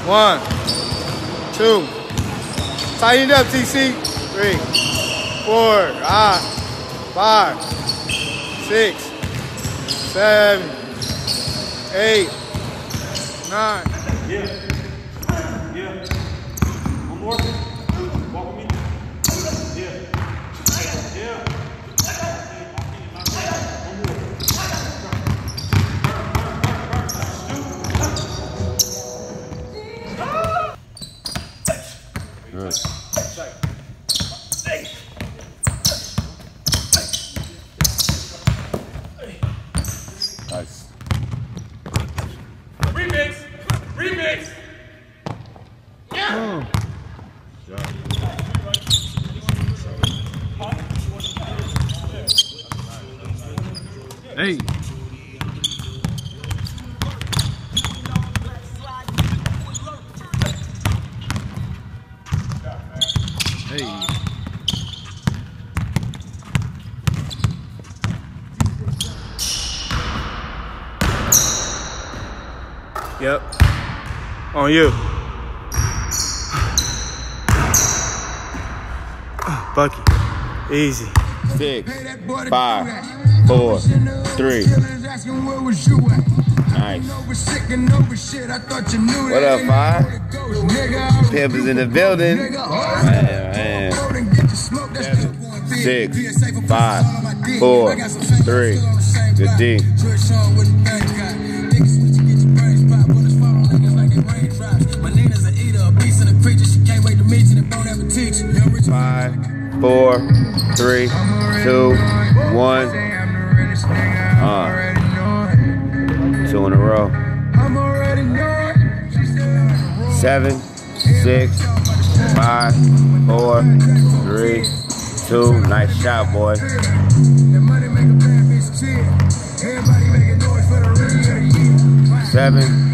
1, 2. Tighten it up, TC. 3, 4, 5, 6, 7, 8, 9. Yeah. One more. Walk with me. Yeah. Good. Nice. Remix. Yeah. Hey. Hey. Yep. On you. Bucky. Easy. 6, 5, 4, 3. Nice. What up, 5? Pimp is in the building. Man. 6, 5, 4, 3. Good D. 5, 4, 3, 2, 1. 2 in a row. 7, 6, 5, 4, 3, 2. Nice shot, boy. 7,